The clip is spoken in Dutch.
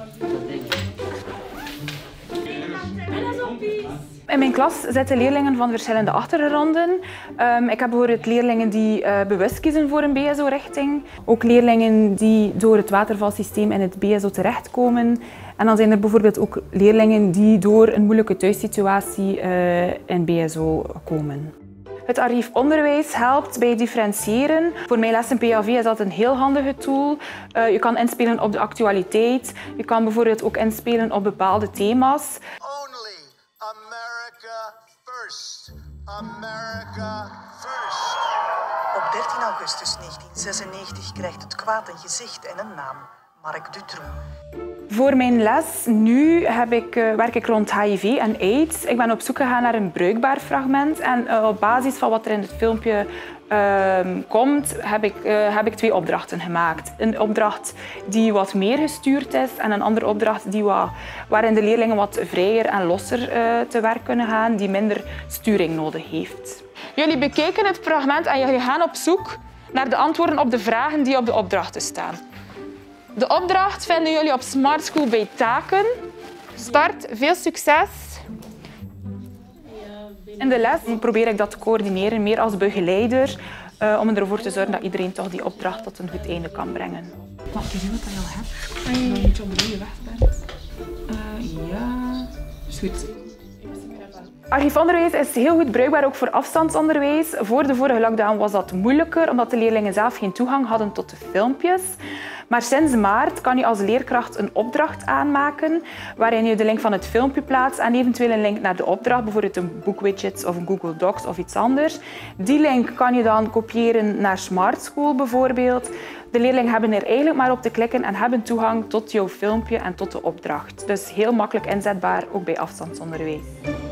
In mijn klas zitten leerlingen van verschillende achtergronden. Ik heb bijvoorbeeld leerlingen die bewust kiezen voor een BSO-richting. Ook leerlingen die door het watervalsysteem in het BSO terechtkomen. En dan zijn er bijvoorbeeld ook leerlingen die door een moeilijke thuissituatie in BSO komen. Het archiefonderwijs helpt bij differentiëren. Voor mijn les in PAV is dat een heel handige tool. Je kan inspelen op de actualiteit. Je kan bijvoorbeeld ook inspelen op bepaalde thema's. Only America first. America first. Op 13 augustus 1996 krijgt het kwaad een gezicht en een naam. Marc Dutroux. Voor mijn les nu werk ik rond HIV en AIDS. Ik ben op zoek gegaan naar een bruikbaar fragment. En op basis van wat er in het filmpje komt, heb ik 2 opdrachten gemaakt. Een opdracht die wat meer gestuurd is en een andere opdracht waarin de leerlingen wat vrijer en losser te werk kunnen gaan, die minder sturing nodig heeft. Jullie bekijken het fragment en jullie gaan op zoek naar de antwoorden op de vragen die op de opdrachten staan. De opdracht vinden jullie op Smart School bij taken. Start, veel succes! In de les probeer ik dat te coördineren, meer als begeleider, om ervoor te zorgen dat iedereen toch die opdracht tot een goed einde kan brengen. Mag je zien wat je al hebt? En je een beetje op de goede weg bent. Ja, is goed. Archiefonderwijs is heel goed bruikbaar ook voor afstandsonderwijs. Voor de vorige lockdown was dat moeilijker, omdat de leerlingen zelf geen toegang hadden tot de filmpjes. Maar sinds maart kan je als leerkracht een opdracht aanmaken, waarin je de link van het filmpje plaatst en eventueel een link naar de opdracht, bijvoorbeeld een boekwidget of een Google Docs of iets anders. Die link kan je dan kopiëren naar Smart School bijvoorbeeld. De leerlingen hebben er eigenlijk maar op te klikken en hebben toegang tot jouw filmpje en tot de opdracht. Dus heel makkelijk inzetbaar, ook bij afstandsonderwijs.